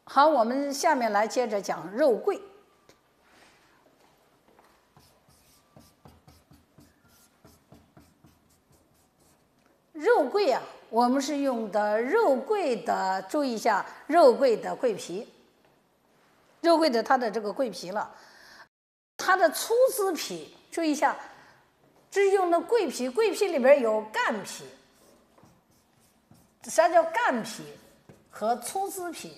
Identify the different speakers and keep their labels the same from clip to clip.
Speaker 1: 好，我们下面来接着讲肉桂。肉桂啊，我们是用的肉桂的，注意一下肉桂的桂皮，肉桂的它的这个桂皮了，它的粗枝皮，注意一下，这是用的桂皮，桂皮里边有干皮。啥叫干皮和粗枝皮？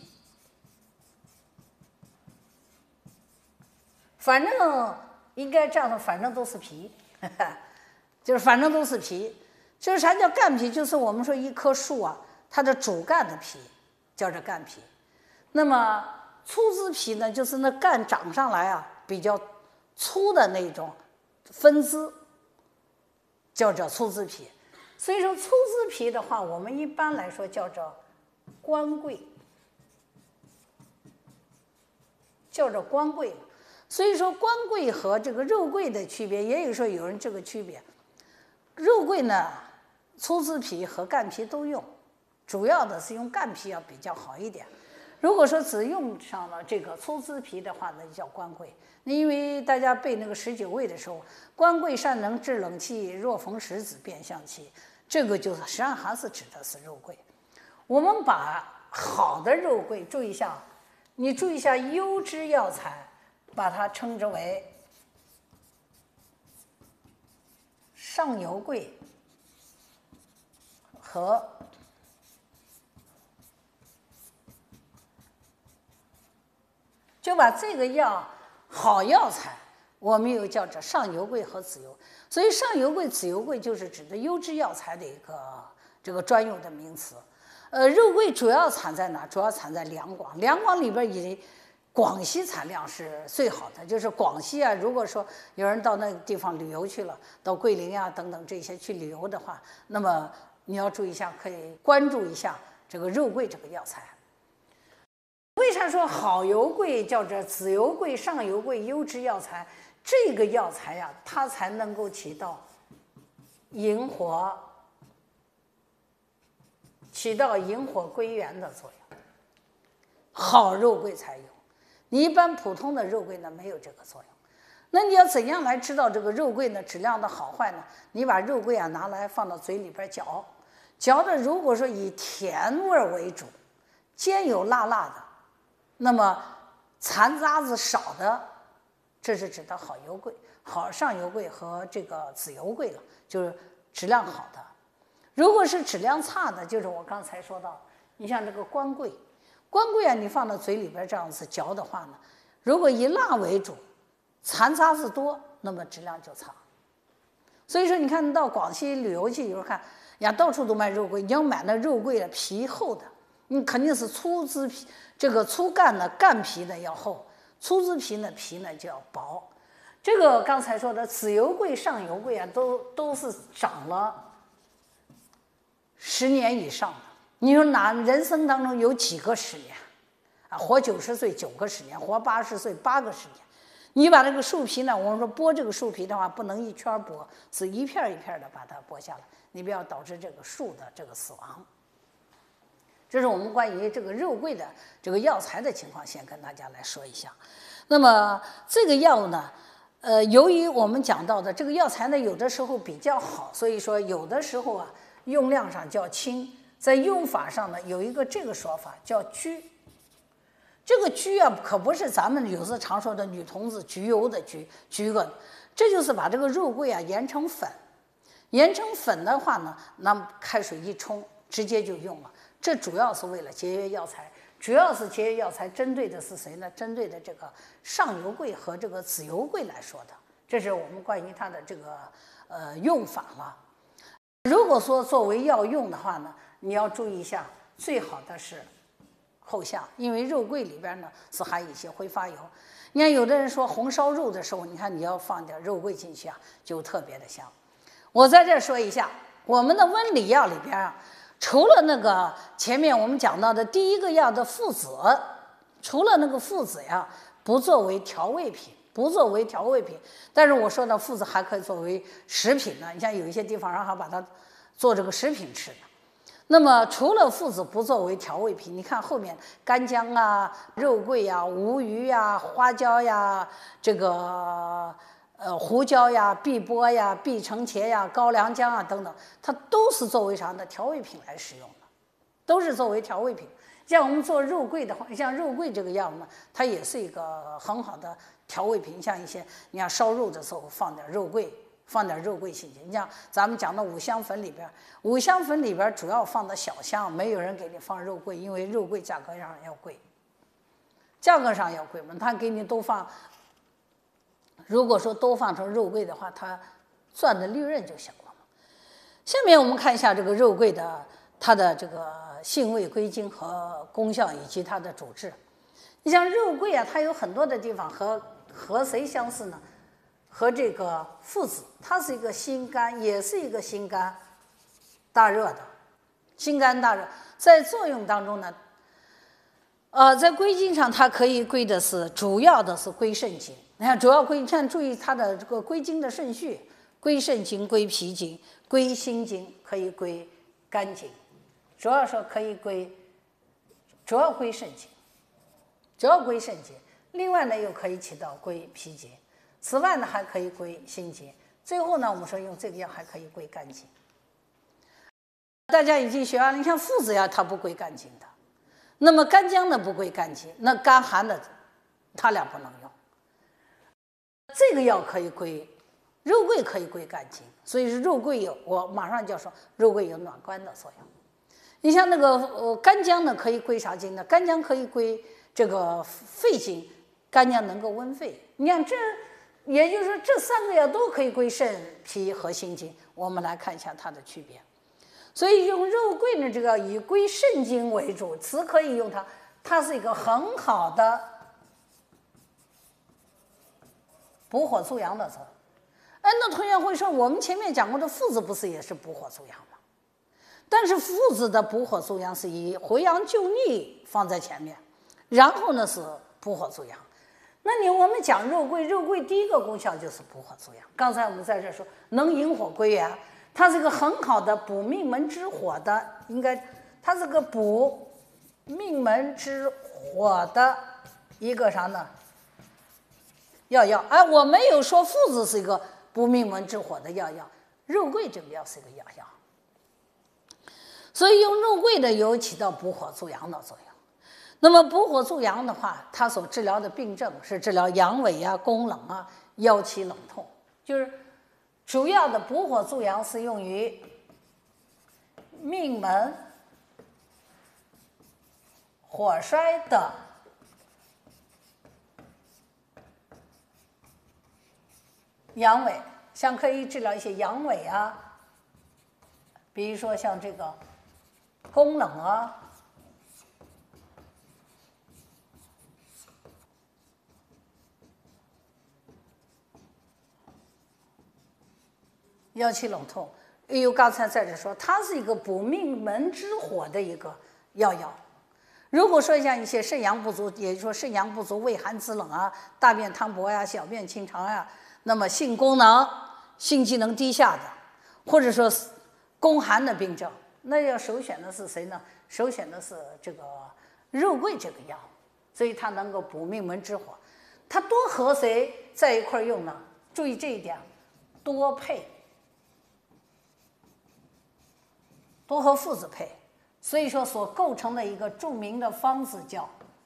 Speaker 1: 反正应该这样的，反正都是皮，就是反正都是皮。就是啥叫干皮？就是我们说一棵树啊，它的主干的皮叫做干皮。那么粗枝皮呢，就是那干长上来啊比较粗的那种分支，叫做粗枝皮。所以说粗枝皮的话，我们一般来说叫做官桂，叫做官桂。所以说官桂和这个肉桂的区别，也有说有人这个区别。肉桂呢，粗枝皮和干皮都用，主要的是用干皮要比较好一点。如果说只用上了这个粗枝皮的话，那就叫官桂。因为大家背那个19味的时候，官桂善能治冷气，若逢时子变象气，这个就是实际上还是指的是肉桂。我们把好的肉桂，注意一下，你注意一下优质药材，把它称之为上油桂和就把这个药好药材，我们又叫做上油桂和子油。所以上油桂、子油桂就是指的优质药材的一个这个专用的名词。肉桂主要产在哪？主要产在两广。两广里边以广西产量是最好的，就是广西啊，如果说有人到那个地方旅游去了，到桂林啊等等这些去旅游的话，那么你要注意一下，可以关注一下这个肉桂这个药材。为啥说好油桂叫做子油桂、上油桂优质药材？这个药材呀，它才能够起到引火归元的作用。好肉桂才有，你一般普通的肉桂呢没有这个作用。那你要怎样来知道这个肉桂呢质量的好坏呢？你把肉桂啊拿来放到嘴里边嚼，嚼的如果说以甜味为主，兼有辣辣的，那么残渣子少的，这是指的好油桂、好上油桂和这个子油桂了，就是质量好的。如果是质量差的，就是我刚才说到，你像这个官桂，官桂啊，你放到嘴里边这样子嚼的话呢，如果以辣为主，残渣子多，那么质量就差。所以说，你看到广西旅游去，有人看呀，到处都卖肉桂，你要买那肉桂的皮厚的，你肯定是粗枝皮，这个粗干的干皮呢要厚，粗枝皮呢皮呢就要薄。这个刚才说的子油桂、上油桂啊，都是长了10年以上的。你说哪人生当中有几个10年啊？活90岁9个10年，活80岁8个10年。你把这个树皮呢，我们说剥这个树皮的话，不能一圈剥，是一片一片的把它剥下来，你不要导致这个树的这个死亡。这是我们关于这个肉桂的这个药材的情况，先跟大家来说一下。那么这个药呢，由于我们讲到的这个药材呢，有的时候比较好，所以说有的时候啊，用量上较轻，在用法上呢，有一个这个说法叫焗。这个焗啊，可不是咱们有时常说的女同志焗油的焗个，这就是把这个肉桂啊研成粉，研成粉的话呢，那么开水一冲，直接就用了。这主要是为了节约药材，主要是节约药材，针对的是谁呢？针对的这个上油桂和这个子油桂来说的。这是我们关于它的这个用法了。如果说作为药用的话呢，你要注意一下，最好的是后下，因为肉桂里边呢是含一些挥发油。你看有的人说红烧肉的时候，你看你要放点肉桂进去啊，就特别的香。我在这说一下，我们的温里药里边啊，除了那个前面我们讲到的第一个药的附子，除了那个附子呀，不作为调味品，但是我说的附子还可以作为食品呢。你像有一些地方让他把它做这个食品吃的。 那么除了附子不作为调味品，你看后面干姜啊、肉桂呀、吴鱼呀、花椒呀、这个胡椒呀、碧波呀、碧城茄呀、高粱姜啊等等，它都是作为啥呢？调味品来使用的，都是作为调味品。像我们做肉桂的话，像肉桂这个药呢，它也是一个很好的调味品。像一些你看烧肉的时候放点肉桂。放点肉桂进去，你像咱们讲的五香粉里边，五香粉里边主要放的小香，没有人给你放肉桂，因为肉桂价格上要贵，价格上要贵嘛，他给你都放。如果说都放成肉桂的话，他赚的利润就小了嘛。下面我们看一下这个肉桂的它的这个性味归经和功效以及它的主治。你像肉桂啊，它有很多的地方和谁相似呢？和这个附子，它是一个心肝，也是一个心肝大热的，心肝大热。在作用当中呢，在归经上它可以归的是主要的是归肾经。你看主要归，看注意它的这个归经的顺序：归肾经、归脾经、归心经，可以归肝经。主要说可以归，主要归肾经，主要归肾经。另外呢，又可以起到归脾经。此外呢，还可以归心经。最后呢，我们说用这个药还可以归肝经。大家已经学完了，你像附子药它不归肝经的，那么干姜呢不归肝经，那干寒的它俩不能用。这个药可以归肉桂，可以归肝经，所以是肉桂有，我马上就要说肉桂有暖关的作用。你像那个干姜呢，可以归啥经呢？干姜可以归这个肺经，干姜能够温肺。你看这。也就是说，这三个药都可以归肾、脾和心经。我们来看一下它的区别。所以用肉桂呢，这个以归肾经为主，词可以用它，它是一个很好的补火助阳的词。那同学会说，我们前面讲过的附子不是也是补火助阳吗？但是附子的补火助阳是以回阳救逆放在前面，然后呢是补火助阳。那我们讲肉桂，肉桂第一个功效就是补火助阳。刚才我们在这说能引火归元，它是个很好的补命门之火的，它是个补命门之火的一个啥呢？药。我没有说附子是一个补命门之火的药，肉桂这个药是一个药。所以用肉桂的油起到补火助阳的作用。那么补火助阳的话，它所治疗的病症是治疗阳痿啊、宫冷啊、腰膝冷痛，就是主要的补火助阳是用于命门火衰的阳痿，像可以治疗一些阳痿啊，比如说像这个宫冷啊。腰膝冷痛，刚才在这说，它是一个补命门之火的一个药。如果说像一些肾阳不足，也就是说肾阳不足、畏寒肢冷啊、大便溏薄呀、小便清长呀，那么性功能、性机能低下的，或者说宫寒的病症，那要首选的是谁呢？首选的是这个肉桂这个药，所以它能够补命门之火。它多和谁在一块用呢？注意这一点，多配。多和附子配，所以说所构成的一个著名的方子叫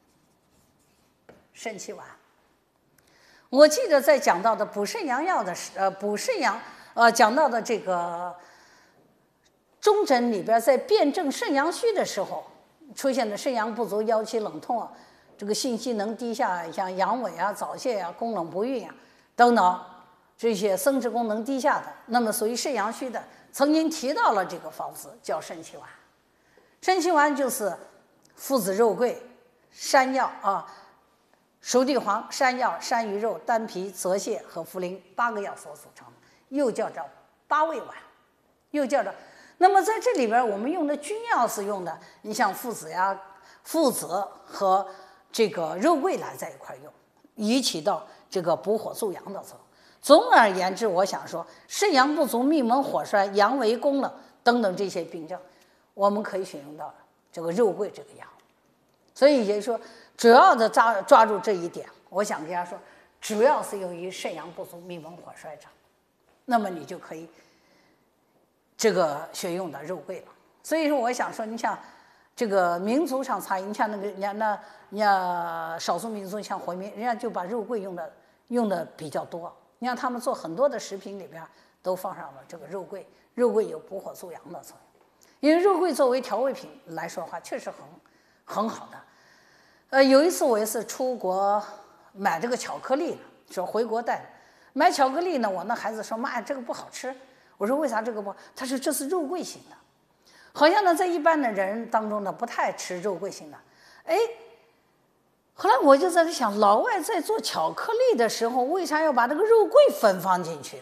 Speaker 1: 肾气丸。我记得在讲到的补肾阳药的讲到的这个中诊里边，在辨证肾阳虚的时候，出现的肾阳不足、腰膝冷痛啊，这个性机能低下，像阳痿啊、早泄啊、宫冷不孕啊等等这些生殖功能低下的，那么属于肾阳虚的。曾经提到了这个方子叫肾气丸，肾气丸就是附子肉桂、山药啊、熟地黄、山药、山萸肉、丹皮、泽泻和茯苓8个药所组成的，又叫做8味丸，又叫做。那么在这里边，我们用的君药是用的，你像附子和这个肉桂来在一块用，以起到这个补火助阳的作用。总而言之，我想说，肾阳不足、命门火衰、阳痿、宫冷等等这些病症， 我们可以选用到这个肉桂这个药。所以也就是说，主要的抓住这一点，我想跟大家说，主要是由于肾阳不足、命门火衰者，那么你就可以这个选用的肉桂了。所以说，我想说，你像这个民族上差异，你像那个人家少数民族像回民，人家就把肉桂用的比较多。你看他们做很多的食品里边都放上了这个肉桂，肉桂有补火助阳的作用。因为肉桂作为调味品来说的话，确实很好的。有一次我也是出国买这个巧克力呢，说回国带买巧克力呢，我那孩子说妈，这个不好吃。我说为啥这个不？他说这是肉桂型的。好像呢，在一般的人当中呢，不太吃肉桂型的。哎，后来我就在这想，老外在做巧克力的时候，为啥要把这个肉桂粉放进去呢？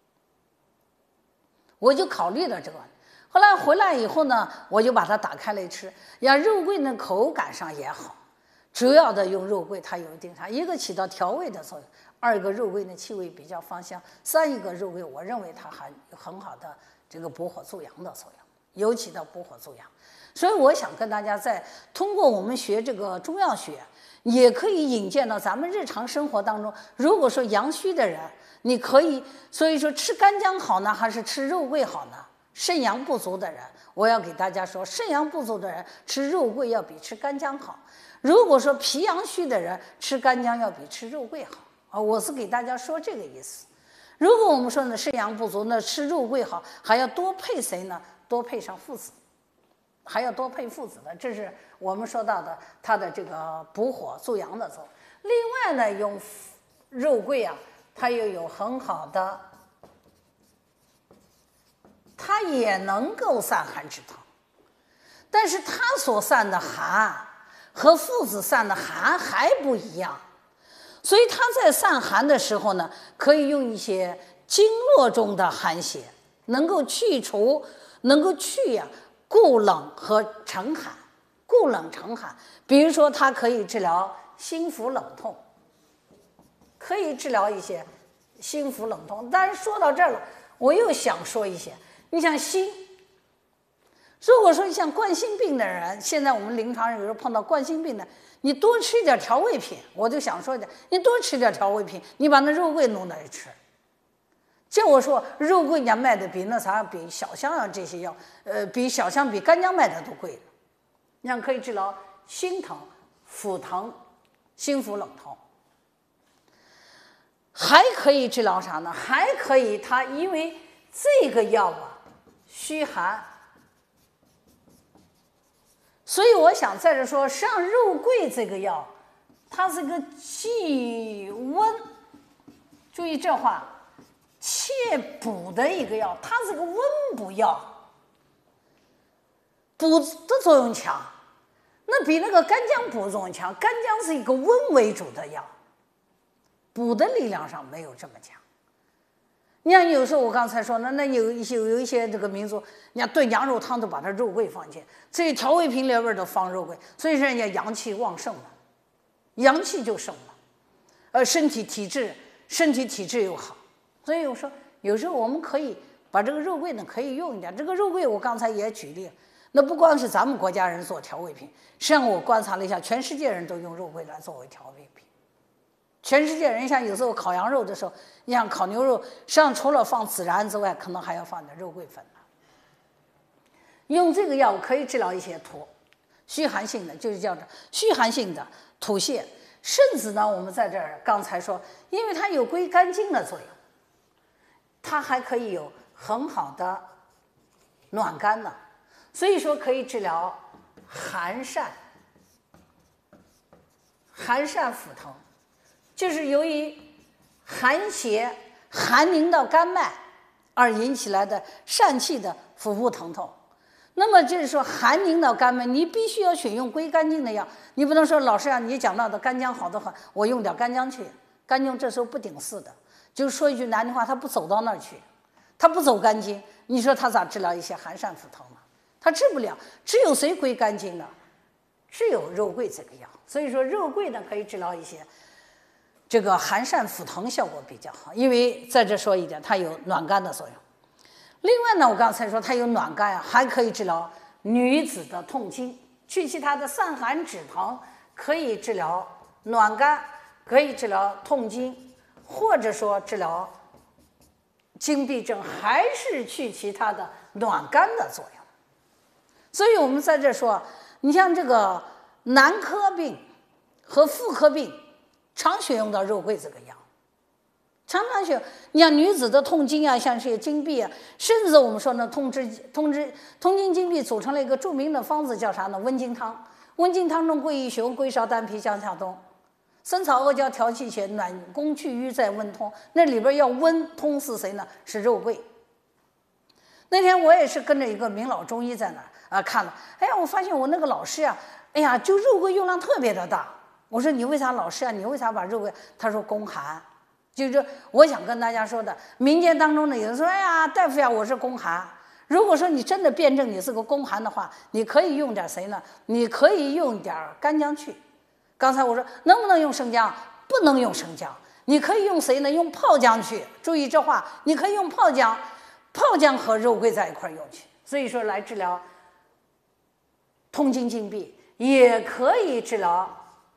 Speaker 1: 我就考虑了这个问题。后来回来以后呢，我就把它打开来吃。呀，肉桂呢口感上也好，主要的用肉桂它有一定啥，一个起到调味的作用，二一个肉桂呢气味比较芳香，三一个肉桂我认为它还有很好的这个补火助阳的作用。尤其的补火助阳，所以我想跟大家通过我们学这个中药学，也可以引荐到咱们日常生活当中。如果说阳虚的人，你可以，所以说吃干姜好呢，还是吃肉桂好呢？肾阳不足的人，我要给大家说，肾阳不足的人吃肉桂要比吃干姜好。如果说脾阳虚的人，吃干姜要比吃肉桂好啊，我是给大家说这个意思。如果我们说呢肾阳不足，那吃肉桂好，还要多配谁呢？多配上附子，还要多配附子的，这是我们说到的它的这个补火助阳的作用。另外呢，用肉桂啊，它又有很好的，它也能够散寒止疼，但是它所散的寒和附子散的寒还不一样，所以它在散寒的时候呢，可以用一些经络中的寒邪，能够去固冷和沉寒，固冷沉寒。比如说，它可以治疗心腹冷痛，可以治疗一些心腹冷痛。但是说到这儿了，我又想说一些，你像心，如果说像冠心病的人，现在我们临床上有时候碰到冠心病的，你多吃一点调味品，我就想说一点，你多吃点调味品，你把那肉桂弄来吃。这我说肉桂人家卖的比那啥，比小香啊这些药，比小香比干姜卖的都贵了。你看可以治疗心疼、腹疼、心腹冷痛，还可以治疗啥呢？还可以，它因为这个药啊虚寒，所以我想在这说，实际上肉桂这个药，它是个既温，注意这话。且补的一个药，它是个温补药，补的作用强，那比那个干姜补作用强。干姜是一个温为主的药，补的力量上没有这么强。你看，有时候我刚才说那有一些这个民族，人家炖羊肉汤都把它肉桂放进，这些调味品里边都放肉桂，所以说人家阳气旺盛了，阳气就盛了，身体体质又好。所以我说，有时候我们可以把这个肉桂呢，可以用一点。这个肉桂我刚才也举例，那不光是咱们国家人做调味品，实际上我观察了一下，全世界人都用肉桂来作为调味品。全世界人像有时候烤羊肉的时候，你像烤牛肉，实际上除了放孜然之外，可能还要放点肉桂粉了。用这个药可以治疗一些虚寒性的，就是叫做虚寒性的吐泻。甚至呢，我们在这儿刚才说，因为它有归肝经的作用。它还可以有很好的暖肝呢，所以说可以治疗寒疝腹疼，就是由于寒邪寒凝到肝脉而引起来的疝气的腹部疼痛。那么就是说寒凝到肝脉，你必须要选用归肝经的药，你不能说老师啊，你讲到的干姜好的很，我用点干姜去，干姜这时候不顶事的。就是说一句难听话，他不走到那儿去，他不走肝经，你说他咋治疗一些寒疝腹疼呢？他治不了。只有谁归肝经呢？只有肉桂这个药。所以说肉桂呢可以治疗一些这个寒疝腹疼，效果比较好。因为在这说一点，它有暖肝的作用。另外呢，我刚才说它有暖肝啊，还可以治疗女子的痛经，去其他的散寒止疼，可以治疗暖干，可以治疗痛经，或者说治疗经闭症，还是去其他的暖干的作用。所以我们在这说，你像这个男科病和妇科病，常选用到肉桂这个药。常选，你像女子的痛经啊，像这些经闭啊，甚至我们说呢，痛经经闭组成了一个著名的方子，叫啥呢？温经汤。温经汤中桂益雄、桂绍丹皮、姜夏冬，生草阿胶调气血，暖宫去瘀在温通。那里边要温通是谁呢？是肉桂。那天我也是跟着一个名老中医在那儿看了，哎呀，我发现我那个老师呀，哎呀，就肉桂用量特别的大。我说你为啥老师啊？你为啥把肉桂？他说宫寒。就是我想跟大家说的，民间当中呢，有人说，哎呀，大夫呀，我是宫寒。如果说你真的辩证你是个宫寒的话，你可以用点谁呢？你可以用点干姜去。刚才我说能不能用生姜？不能用生姜。你可以用谁呢？用泡姜去。注意这话，你可以用泡姜，泡姜和肉桂在一块用去。所以说来治疗痛经经闭，也可以治疗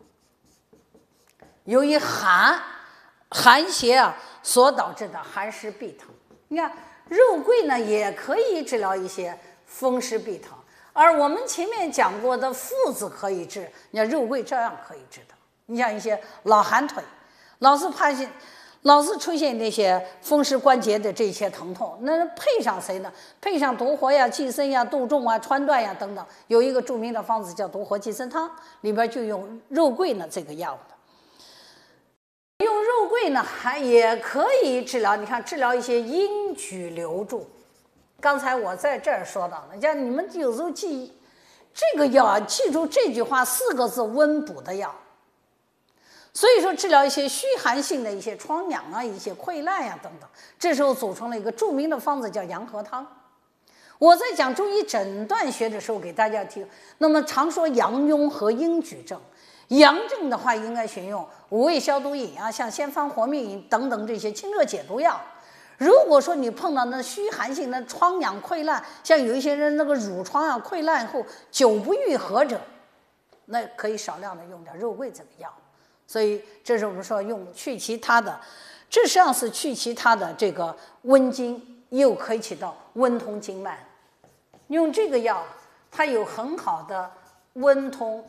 Speaker 1: 由于寒邪啊所导致的寒湿痹疼。你看肉桂呢也可以治疗一些风湿痹疼，而我们前面讲过的附子可以治，你看肉桂照样可以治的。你像一些老寒腿，老是出现那些风湿关节的这些疼痛，那配上谁呢？配上独活呀、济参呀、杜仲啊、川断呀等等，有一个著名的方子叫独活济参汤，里边就用肉桂呢这个药的。用肉桂呢，也可以治疗，你看治疗一些阴举流注。刚才我在这儿说到了，像你们有时候记这个药啊，记住这句话4个字：温补的药。所以说，治疗一些虚寒性的一些疮疡啊、一些溃烂呀、等等，这时候组成了一个著名的方子叫阳和汤。我在讲中医诊断学的时候给大家听，那么常说阳痈和阴举症。阳症的话，应该选用五味消毒饮啊，像鲜方活命饮等等这些清热解毒药。如果说你碰到那虚寒性的疮疡溃烂，像有一些人那个乳疮啊溃烂后久不愈合者，那可以少量的用点肉桂这个药。所以这是我们说用去其他的，这实际上是去其他的这个温经，又可以起到温通经脉。用这个药，它有很好的温通。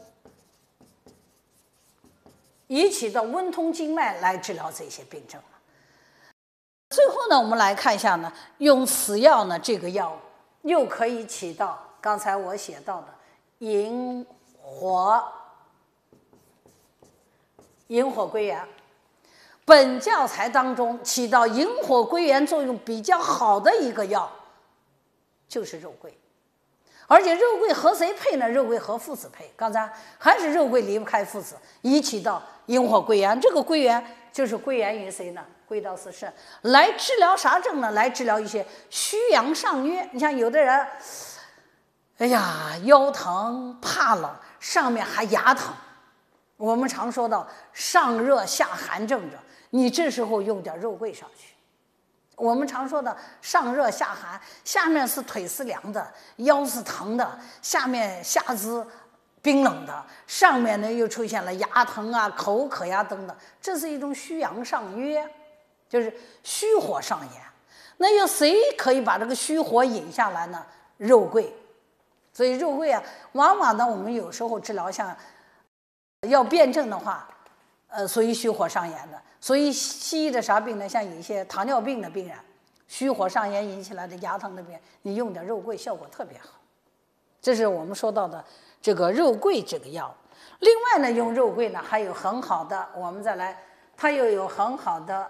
Speaker 1: 以起到温通经脉来治疗这些病症。最后呢，我们来看一下呢，用此药呢，这个药又可以起到刚才我写到的引火归元。本教材当中起到引火归元作用比较好的一个药就是肉桂。而且肉桂和谁配呢？肉桂和附子配。刚才还是肉桂离不开附子，以起到引火归元。这个归元就是归元于谁呢？归到四肾，来治疗啥症呢？来治疗一些虚阳上疟。你像有的人，哎呀，腰疼怕冷，上面还牙疼。我们常说到上热下寒症者，你这时候用点肉桂上去。我们常说的上热下寒，下面是腿是凉的，腰是疼的，下面下肢冰冷的，上面呢又出现了牙疼啊、口渴呀等等，这是一种虚阳上疟，就是虚火上炎。那有谁可以把这个虚火引下来呢？肉桂。所以肉桂啊，往往呢我们有时候治疗像要辩证的话，属于虚火上炎的。所以西医的啥病呢？像有一些糖尿病的病人，虚火上炎引起来的牙疼的病，你用点肉桂效果特别好。这是我们说到的这个肉桂这个药。另外呢，用肉桂呢还有很好的，我们再来，它又有很好的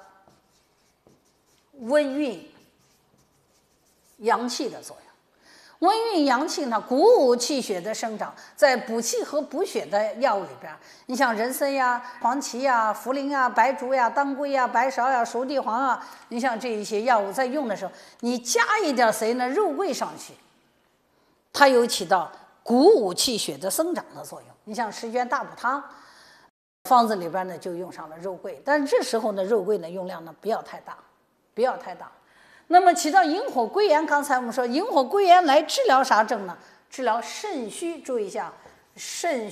Speaker 1: 温运阳气的作用。温运阳气呢，鼓舞气血的生长，在补气和补血的药物里边，你像人参呀、黄芪呀、茯苓呀、白术呀、当归呀、白芍呀、熟地黄啊，你像这一些药物在用的时候，你加一点谁呢？肉桂上去，它有起到鼓舞气血的生长的作用。你像十全大补汤方子里边呢，就用上了肉桂，但是这时候呢，肉桂呢用量呢不要太大，不要太大。那么起到引火归元，刚才我们说引火归元来治疗啥症呢？ 治疗肾虚，注意一下，肾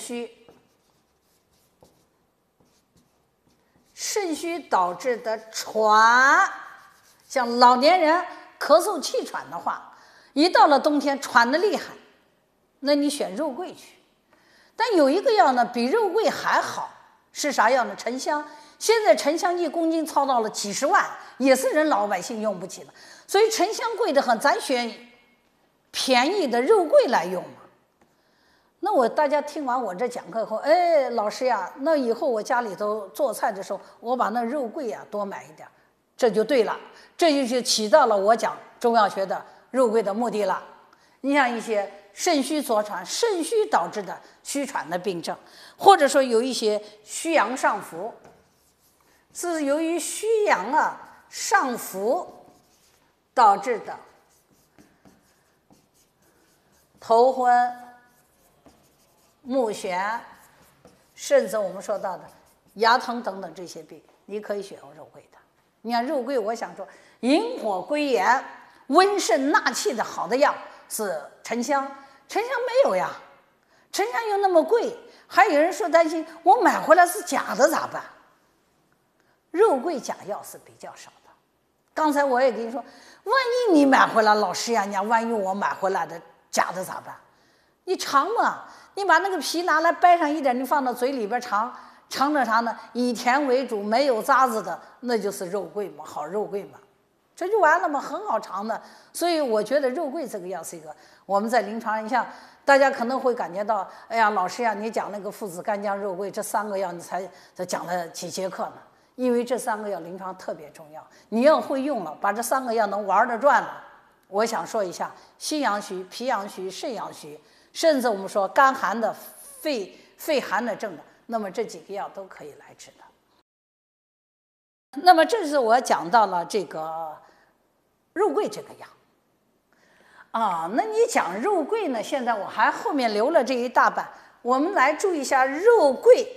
Speaker 1: 虚导致的喘，像老年人咳嗽气喘的话，一到了冬天喘得厉害，那你选肉桂去。但有一个药呢，比肉桂还好，是啥药呢？沉香。现在沉香1公斤操到了几十万，也是人老百姓用不起了。所以沉香贵得很，咱选便宜的肉桂来用嘛。那大家听完我这讲课后，哎，老师呀，那以后我家里头做菜的时候，我把那肉桂呀多买一点，这就对了，这就起到了我讲中药学的肉桂的目的了。你像一些肾虚所喘、肾虚导致的虚喘的病症，或者说有一些虚阳上浮，是由于虚阳上浮导致的头昏、目眩，甚至我们说到的牙疼等等这些病，你可以选用肉桂的。你看肉桂，我想说引火归炎、温肾纳气的好的药是沉香，沉香没有呀，沉香又那么贵，还有人说担心我买回来是假的咋办？肉桂假药是比较少的。刚才我也跟你说，万一你买回来，老师呀，你万一我买回来的假的咋办？你尝嘛，你把那个皮拿来掰上一点，你放到嘴里边尝，尝着啥呢？以甜为主，没有渣子的，那就是肉桂嘛，好肉桂嘛，这就完了嘛，很好尝的。所以我觉得肉桂这个药是一个我们在临床，你像大家可能会感觉到，哎呀，老师呀，你讲那个附子、干姜、肉桂这3个药，你才讲了几节课呢？因为这3个药临床特别重要，你要会用了，把这3个药能玩得转了。我想说一下，心阳虚、脾阳虚、肾阳虚，甚至我们说肝寒的、肺寒的症的，那么这几个药都可以来治的。那么这是我讲到了这个肉桂这个药那你讲肉桂呢？现在我还后面留了这一大半，我们来注意一下肉桂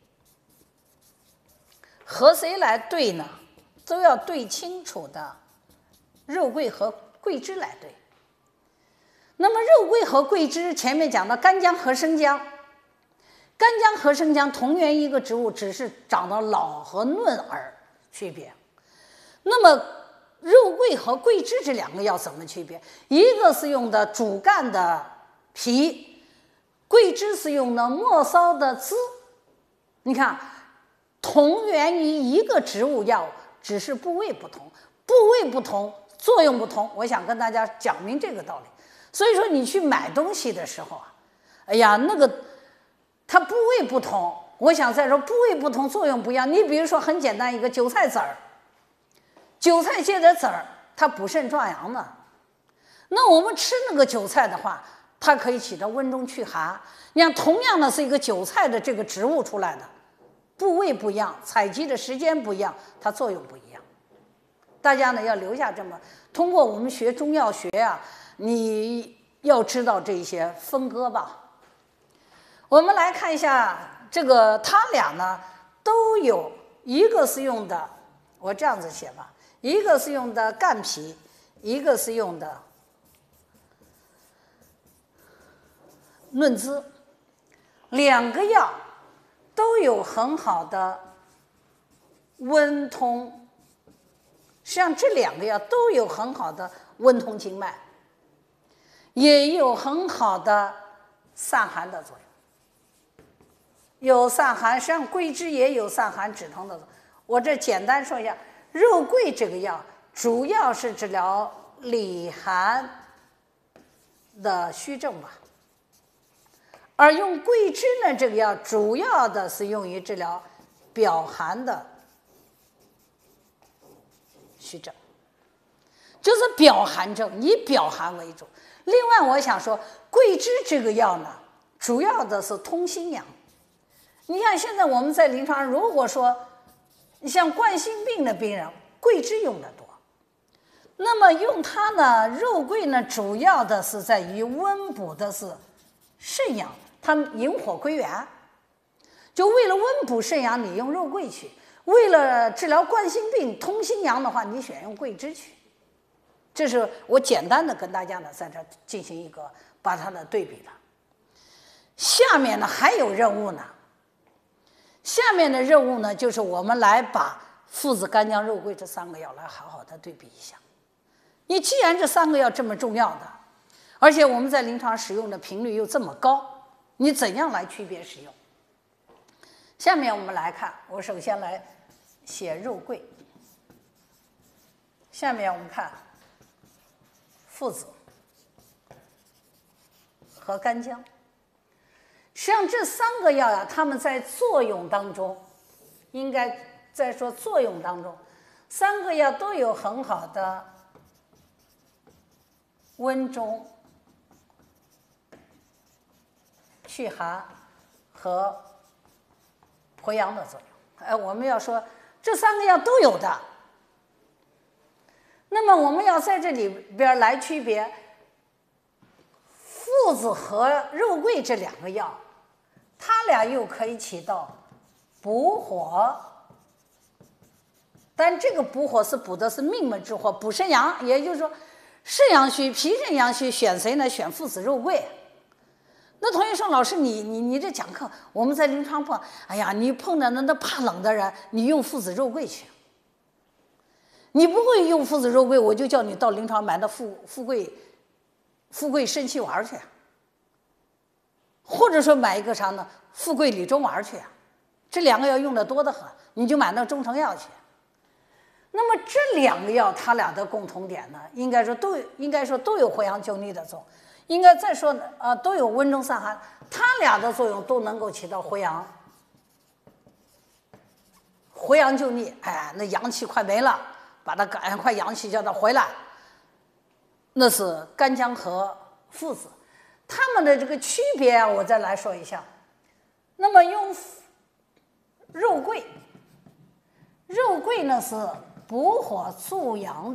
Speaker 1: 和谁来对呢？都要对清楚的，肉桂和桂枝来对。那么肉桂和桂枝前面讲到干姜和生姜，干姜和生姜同源一个植物，只是长到老和嫩而区别。那么肉桂和桂枝这2个要怎么区别？一个是用的主干的皮，桂枝是用的末梢的枝。你看，同源于一个植物药，只是部位不同，部位不同，作用不同。我想跟大家讲明这个道理。所以说，你去买东西的时候哎呀，那个它部位不同，我想再说部位不同，作用不一样。你比如说很简单一个韭菜籽儿，韭菜界的籽儿，它补肾壮阳的。那我们吃那个韭菜的话，它可以起到温中祛寒。你看，同样的是一个韭菜的这个植物出来的。部位不一样，采集的时间不一样，它作用不一样。大家呢要留下这么，通过我们学中药学你要知道这些分割吧。我们来看一下这个，它俩呢都有，一个是用的，我这样子写吧，一个是用的干皮，一个是用的嫩枝，2个药都有很好的温通，实际上这2个药都有很好的温通经脉，也有很好的散寒的作用。有散寒，实际上桂枝也有散寒止疼的作用。我这简单说一下，肉桂这个药主要是治疗里寒的虚症吧。而用桂枝呢，这个药主要的是用于治疗表寒的虚症，就是表寒症，以表寒为主。另外，我想说，桂枝这个药呢，主要的是通心阳。你看，现在我们在临床上，如果说你像冠心病的病人，桂枝用的多。那么用它呢，肉桂呢，主要的是在于温补的是肾阳。它引火归元，就为了温补肾阳，你用肉桂去；为了治疗冠心病、通心阳的话，你选用桂枝去。这是我简单的跟大家呢在这进行一个把它的对比了。下面呢还有任务呢，下面的任务呢就是我们来把附子、干姜、肉桂这3个药来好好的对比一下。你既然这3个药这么重要的，而且我们在临床使用的频率又这么高，你怎样来区别使用？下面我们来看，我首先来写肉桂，下面我们看附子和干姜。实际上这3个药呀，它们在作用当中，应该在说作用当中，3个药都有很好的温中、祛寒和回阳的作用。我们要说这3个药都有的，那么我们要在这里边来区别附子和肉桂这2个药，它俩又可以起到补火，但这个补火是补的是命门之火，补肾阳，也就是说肾阳虚、脾肾阳虚，选谁呢？选附子肉桂。那同学说，老师你这讲课我们在临床碰，哎呀，你碰到那怕冷的人，你用附子肉桂去。你不会用附子肉桂，我就叫你到临床买的富贵肾气丸去，或者说买一个啥呢？富贵理中丸去，这2个药用的多得很，你就买那中成药去。那么这2个药它俩的共同点呢，应该说都有回阳救逆的作用，应该再说都有温中散寒，它俩的作用都能够起到回阳救逆。哎，那阳气快没了，把它赶快阳气叫它回来。那是干姜和附子，它们的这个区别啊，我再来说一下。那么用肉桂呢是补火助阳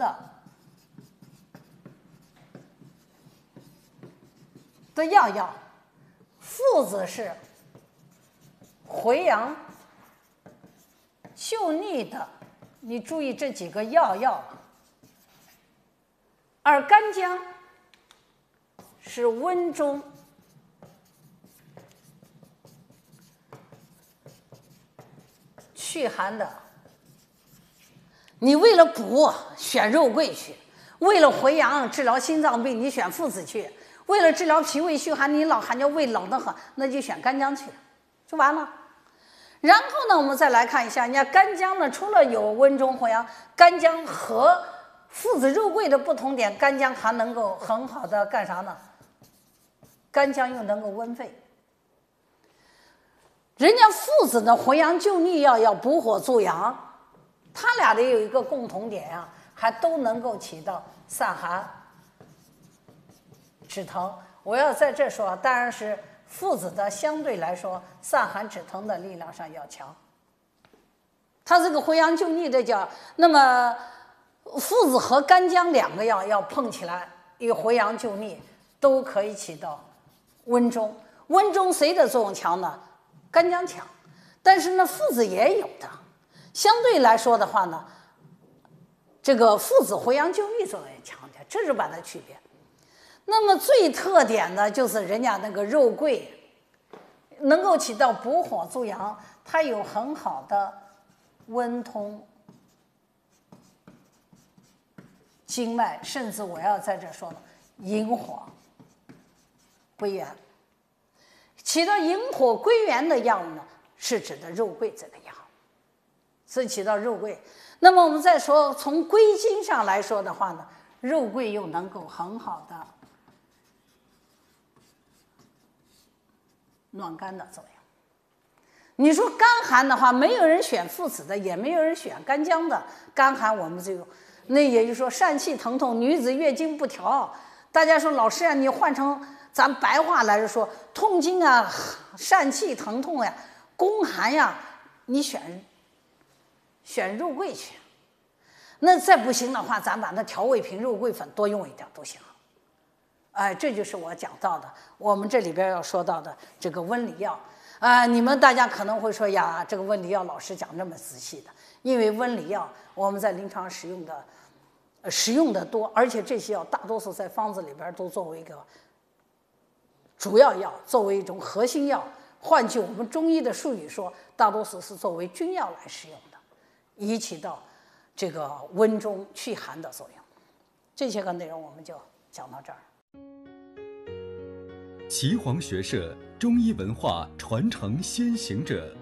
Speaker 1: 的药，附子是回阳救逆的。你注意这几个药，而干姜是温中祛寒的。你为了补选肉桂去，为了回阳治疗心脏病你选附子去，为了治疗脾胃虚寒你老喊叫胃冷得很，那就选干姜去，就完了。然后呢，我们再来看一下，你看干姜呢，除了有温中回阳，干姜和附子肉桂的不同点，干姜还能够很好的干啥呢？干姜又能够温肺。人家附子的回阳救逆药要补火助阳，它俩的有一个共同点啊，还都能够起到散寒止疼。我要在这说，当然是附子的相对来说散寒止疼的力量上要强，它这个回阳救逆的叫，那么附子和干姜2个药要碰起来，有回阳救逆都可以起到温中。温中谁的作用强呢？干姜强，但是呢附子也有的。相对来说的话呢，这个附子回阳救逆作用也强点，这是把它区别。那么最特点的就是人家那个肉桂能够起到补火助阳，它有很好的温通经脉，甚至我要在这说了，引火归元。起到引火归元的药呢，是指的肉桂这个药，是起到肉桂。那么我们再说从归经上来说的话呢，肉桂又能够很好的暖肝的作用。你说肝寒的话，没有人选附子的，也没有人选干姜的。肝寒我们就有，那也就是说疝气疼痛，女子月经不调。大家说老师啊，你换成咱白话来说，痛经啊、疝气疼痛呀、宫寒呀，你选肉桂去。那再不行的话，咱把那调味品肉桂粉多用一点都行。哎，这就是我讲到的，我们这里边要说到的这个温里药。你们大家可能会说呀，这个温里药老师讲那么仔细的，因为温里药我们在临床使用的多，而且这些药大多数在方子里边都作为一个主要药，作为一种核心药。换句我们中医的术语说，大多数是作为君药来使用的，以起到这个温中祛寒的作用。这些个内容我们就讲到这儿。
Speaker 2: 岐黄学社中医文化传承先行者。